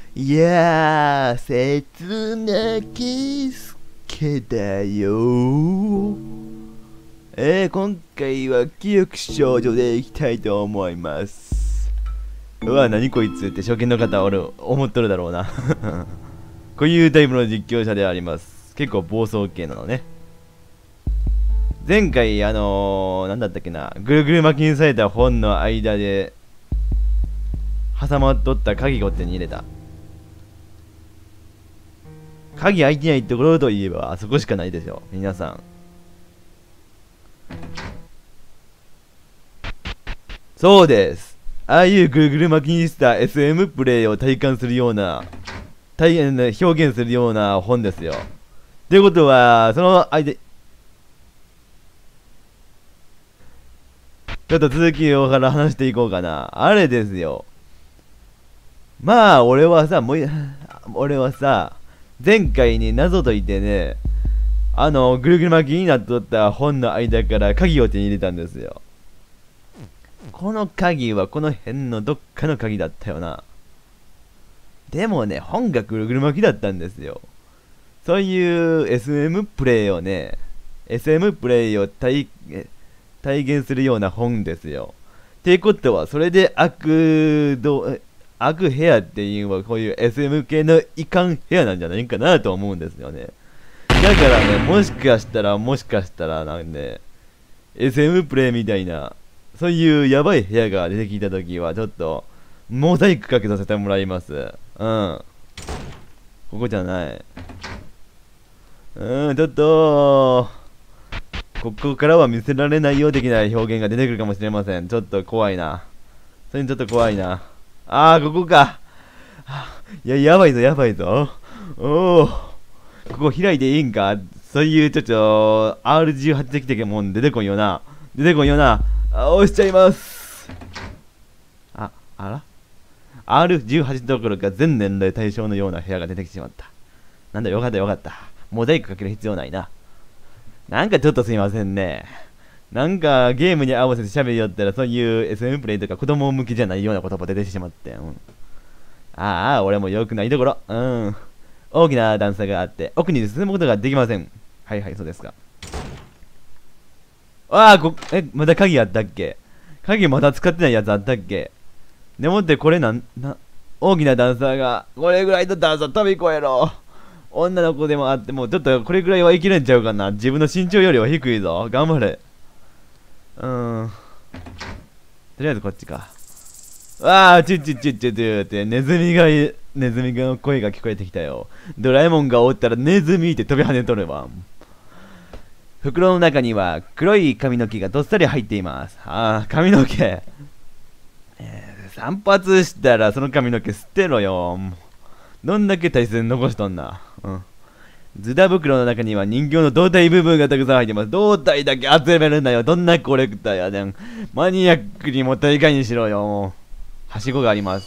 いやー、切なきすけだよ。今回は記憶少女でいきたいと思います。うわ、何こいつって初見の方思っとるだろうな。こういうタイプの実況者であります。結構暴走系なのね。前回なんだったっけな、ぐるぐる巻きにされた本の間で挟まっとった鍵を手に入れた。鍵開いてないところといえばあそこしかないでしょ皆さん。そうです。ああいうぐるぐる巻きにした SM プレイを体感するような表現するような本ですよ。ということはその間ちょっと続きをから話していこうかな。あれですよ。まあ俺はさ前回に謎解いてね、ぐるぐる巻きになっとった本の間から鍵を手に入れたんですよ。この鍵はこの辺のどっかの鍵だったよな。でもね、本がぐるぐる巻きだったんですよ。そういう SM プレイをね、SM プレイを体現するような本ですよ。っていうことは、それで悪部屋っていうのはこういう SM 系のいかん部屋なんじゃないかなと思うんですよね。だからね、もしかしたらなんで、SM プレイみたいな、そういうやばい部屋が出てきたときは、ちょっと、モザイクかけさせてもらいます。うん。ここじゃない。ちょっと、ここからは見せられないよ的な表現が出てくるかもしれません。ちょっと怖いな。それにちょっと怖いな。ここか。いや、やばいぞ。おお。ここ開いていいんか。そういうちょっと R18 的なもん出てこんよな。押しちゃいます。あら ?R18 どころか全年齢対象のような部屋が出てきてしまった。なんだよかった。モザイクかける必要ないな。なんかちょっとすいませんね。なんかゲームに合わせて喋りよったらそういう SM プレイとか子供向きじゃないような言葉出てしまって。俺も良くないところ。大きな段差があって奥に進むことができません。はい、そうですか。まだ鍵あったっけ？鍵まだ使ってないやつあったっけ？でもってこれ大きな段差が、これぐらいの段差飛び越えろ。女の子でもあっても、ちょっとこれぐらいはいけるんちゃうかな。自分の身長よりは低いぞ。頑張れ。とりあえずこっちか。ってネズミの声が聞こえてきたよ。ドラえもんがおったらネズミって飛び跳ねとるわ。袋の中には黒い髪の毛がどっさり入っています。髪の毛。散髪したらその髪の毛捨てろよ。どんだけ大切に残しとんな。ズダ袋の中には人形の胴体部分がたくさん入ってます。胴体だけ集めるんだよ。どんなコレクターやねん。マニアックにも大概にしろよ。はしごがあります。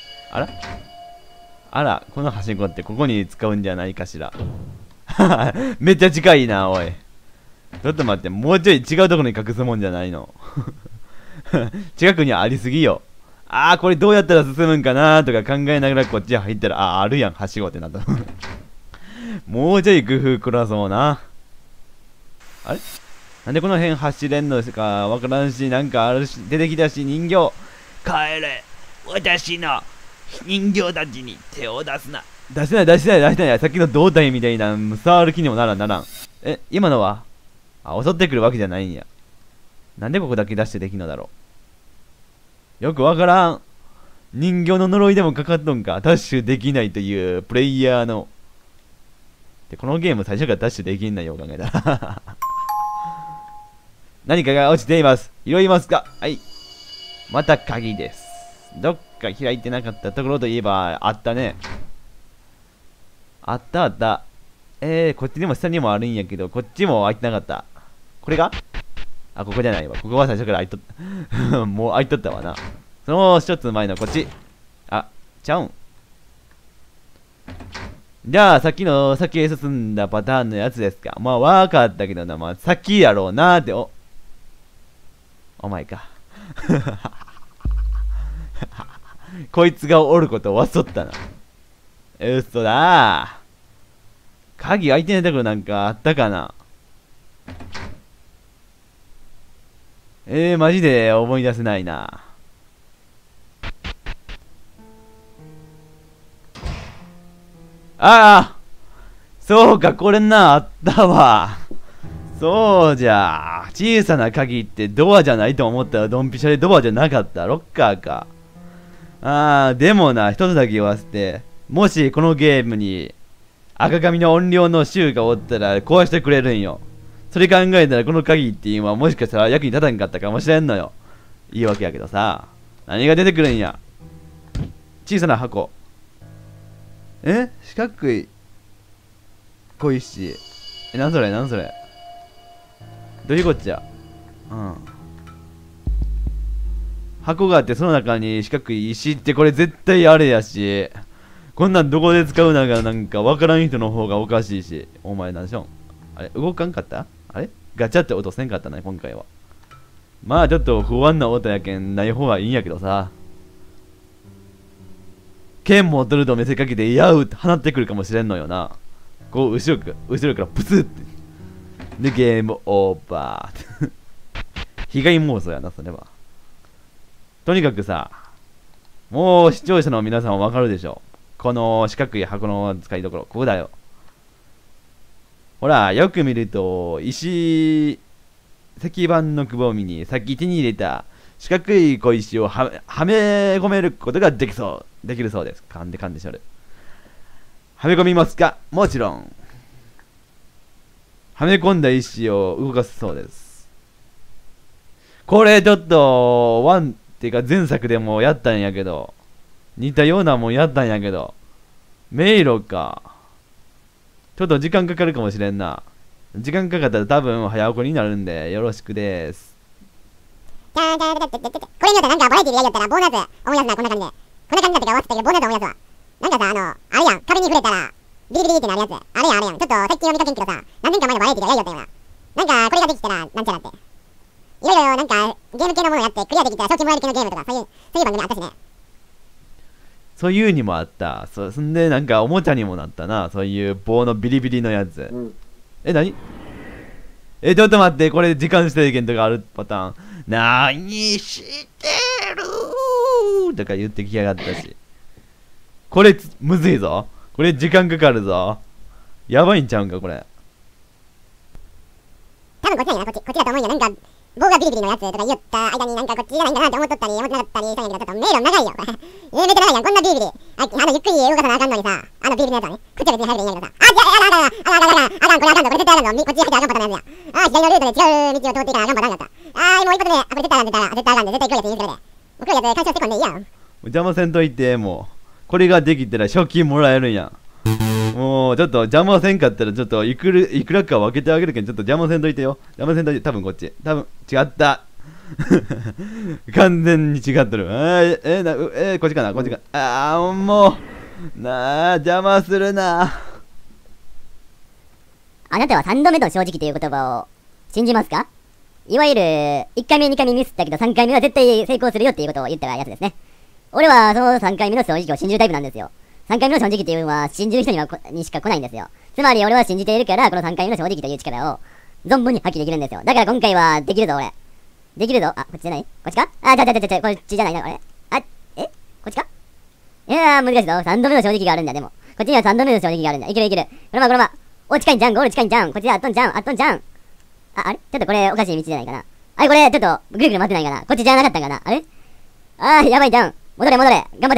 あら、このはしごってここに使うんじゃないかしら。めっちゃ近いな、おい。ちょっと待って、もうちょい違うところに隠すもんじゃないの。近くにありすぎよ。これどうやったら進むんかなとか考えながらこっち入ったら、あるやん、はしごってなった。もうちょい工夫凝らそうな。なんでこの辺走れんのかわからんし、なんかあるし、出てきたし、人形。帰れ。私の人形たちに手を出すな。出せない。さっきの胴体みたいな、触る気にもならん。今のは襲ってくるわけじゃないんや。なんでここだけ出してできんのだろう。よくわからん。人形の呪いでもかかっとんか。ダッシュできないというプレイヤーの。で、このゲーム最初からダッシュできんないよ、考えたら。何かが落ちています。拾いますか？はい。また鍵です。どっか開いてなかったところといえば、あったね。あった。こっちにも下にもあるんやけど、こっちも開いてなかった。これが？ここじゃないわ。ここは最初から開いとった。もう開いとったわな。その一つ前のこっち。ちゃうん。じゃあ、先へ進んだパターンのやつですか。わかったけどな。先やろうなーって、お前か。こいつがおること忘っとったな。 嘘だー。鍵開いてないところなんかあったかな。マジで思い出せないな。ああ、そうか、これな、あったわ。そうじゃ。小さな鍵ってドアじゃないと思ったらドンピシャでドアじゃなかった。ロッカーか。ああ、でもな、一つだけ言わせて。もしこのゲームに赤髪の音量の衆がおったら壊してくれるんよ。それ考えたらこの鍵っていうのはもしかしたら役に立たんかったかもしれんのよ。いいわけやけどさ。何が出てくるんや。小さな箱。四角い小石。なんそれなんそれ。どういうこっちゃ。うん。箱があってその中に四角い石ってこれ絶対あれやし。こんなんどこで使うのかなんかわからん人の方がおかしいし。お前なんでしょ。あれ動かんかった？あれガチャって音せんかったね今回は。まあちょっと不安な音やけんない方がいいんやけどさ。剣持っとると見せかけてやうって放ってくるかもしれんのよな。こう後ろからプツって。でゲームオーバー。被害妄想やなそれは。とにかくさ、もう視聴者の皆さんはわかるでしょ。この四角い箱の使いどころ、ここだよ。ほら、よく見ると、石板のくぼみにさっき手に入れた四角い小石をはめ込めることができるそうです。噛んでしょる。はめ込みますか？もちろん。はめ込んだ石を動かすそうです。これちょっと、ワンっていうか前作でもやったんやけど、似たようなもんやったんやけど、迷路か。ちょっと時間かかるかもしれんな。時間かかったら多分早送りになるんでよろしくです。 これによってなんかバラエティでやりよったらボーナス思い出すな、こんな感じで。こんな感じだったか忘れたけどボーナス思い出すわ。なんかさ、あれやん、壁に触れたらビリビリってなるやつ。あれやん。ちょっと最近は見かけんけどさ、何年か前のバラエティでやりよったよな。なんかこれができたらなんちゃらって。いろいろなんかゲーム系のものやってクリアできたら賞金もらえる系のゲームとかそういう番組あったしね。 そういうにもあった。そんでなんかおもちゃにもなったな。そういう棒のビリビリのやつ。何？ちょっと待って、これ時間制限とかあるパターン。何してるとか言ってきやがったし。これむずいぞ。これ時間かかるぞ。やばいんちゃうんかこれ。 多分こっちなんやな、こっちだと思うんや。なんか棒がビリビリのやつとか言った間になんかこっちじゃないんかなって思っとったり思ってなかったりしたんやけど、ちょっと迷路長いよ。めっちゃ長いやん、こんなビリビリ。ゆっくり動かさなあかんのにさ、ビリビリのやつはね、口は別に入るでいいんやけどさ。あかん、これあかんぞ、これ絶対あかんぞ。こっち入ってあかんパターンのやつや。左のルートで違う道を通っていかなあかんパターンやった。もう一発目、これ絶対あかん絶対あかんで、絶対黒いやつ言うてくれで。もう黒いやつ干渉してこんでいいやん。 邪魔せんといて、もう。これができたら賞金もらえるんやん。もうちょっと邪魔せんかったらちょっといくらか分けてあげるけん、ちょっと邪魔せんといてよ。邪魔せんといて、多分こっち。多分違った。完全に違っとる。こっちかなこっちか。もう。邪魔するな。 あなたは3度目の正直という言葉を信じますか？いわゆる、1回目2回目ミスったけど3回目は絶対成功するよっていうことを言ったやつですね。俺はその3回目の正直を信じるタイプなんですよ。3回目の正直っていうのは信じる人にしか来ないんですよ。つまり俺は信じているから、この3回目の正直という力を存分に発揮できるんですよ。だから今回はできるぞ俺。できるぞ。こっちじゃない？こっちか？こっちじゃないな、これ。こっちか？いやー、難しいぞ。3度目の正直があるんだ、でも。こっちには3度目の正直があるんだ。いける。これま。お、近いんじゃん、ゴール近いんじゃん。こっちであっとんじゃん。あれちょっとこれおかしい道じゃないかな。これちょっとぐるぐる回ってないかな。こっちじゃなかったんかな。あれやばいじゃん。戻れ。頑張って。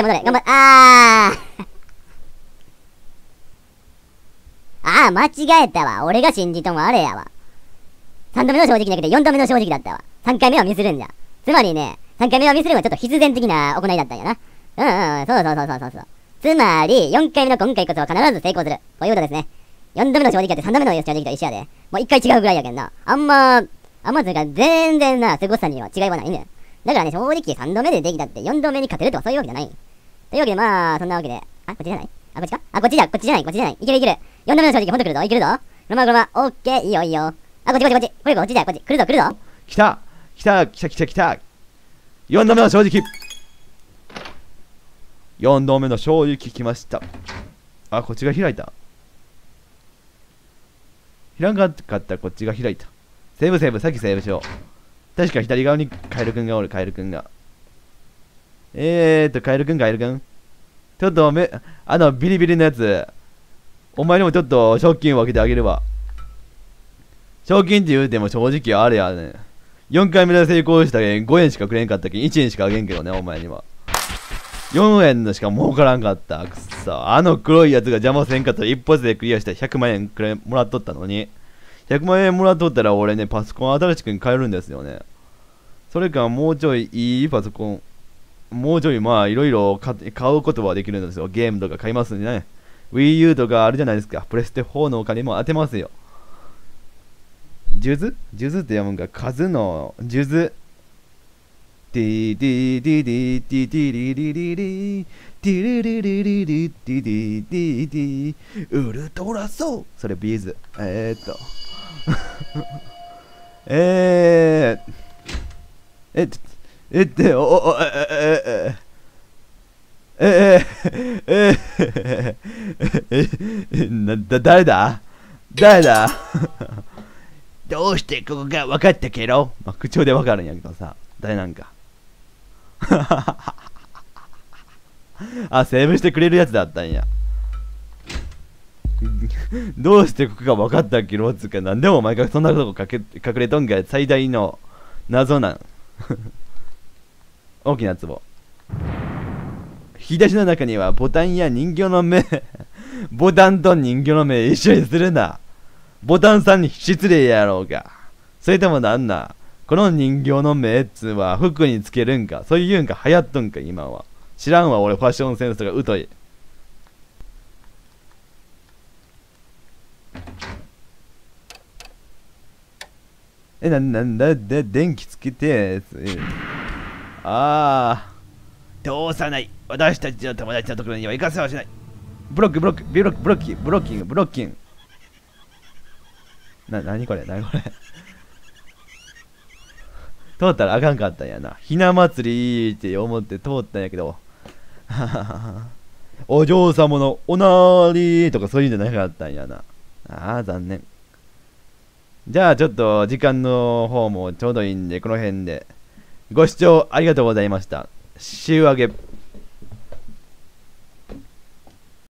間違えたわ。俺が信じともあれやわ。3度目の正直じゃなくて4度目の正直だったわ。3回目はミスるんじゃ。つまりね、3回目はミスるのはちょっと必然的な行いだったんやな。そう。つまり、4回目の今回こそは必ず成功する。こういうことですね。4度目の正直だって3度目の正直と一緒やで。もう1回違うぐらいやけんな。あんまつうか全然な、すごさには違いはないね。だからね、正直3度目でできたって4度目に勝てるとかそういうわけじゃない。というわけでそんなわけで。こっちじゃない？こっちか？こっちじゃない。いける。4度目の正直ほんと来るぞ。いけるぞ。車。オッケー、いいよ。こっち。これこっちじゃ、こっち。来るぞ。 来た。4度目の正直。4度目の正直来ました。 あ、こっちが開いた。開かなかったらこっちが開いた。セーブセーブ、さっきセーブしよう。確か左側にカエルくんがおる、カエルくんが。カエルくん、カエルくん。ちょっとビリビリのやつ。お前にもちょっと賞金を分けてあげるわ。賞金って言うても正直あれやね。4回目で成功したけん5円しかくれんかったけん1円しかあげんけどね、お前には。4円のしか儲からんかった。くっそ。あの黒いやつが邪魔せんかったら一発でクリアしたら100万円くれもらっとったのに。100万円もらっとったら俺ね、パソコン新しく買えるんですよね。それかもうちょいいいパソコン、もうちょいまあいろいろ買うことはできるんですよ。ゲームとか買いますんでね。Wii U とかあるじゃないですか。プレステ4のお金も当てますよ。数珠って読むんか。数の数珠。ディディディディディディリリリリディリリリリリディディディディウルトラソウ。それビーズ。誰だどうしてここが分かったけど、まあ、口調で分かるんやけどさ、誰なんか。あ、セーブしてくれるやつだったんや。どうしてここが分かったっけろつうか、なんでもお前がそんなとこ隠れとんが最大の謎なん。大きな壺。引き出しの中にはボタンや人形の目。ボタンと人形の目一緒にするな。ボタンさんに失礼やろうが。それともなんな、この人形の目っつは服につけるんか、そういうんか流行っとんか今は。知らんわ俺ファッションセンスが疎い。なんだ電気つけて。通さない。私たちの友達のところには行かせはしない。ブロッキング。なにこれ通ったらあかんかったんやな。ひな祭りって思って通ったんやけど。お嬢様のおなーりとかそういうんじゃなかったんやな。残念。じゃあちょっと時間の方もちょうどいいんで、この辺で。ご視聴ありがとうございました。週上げ。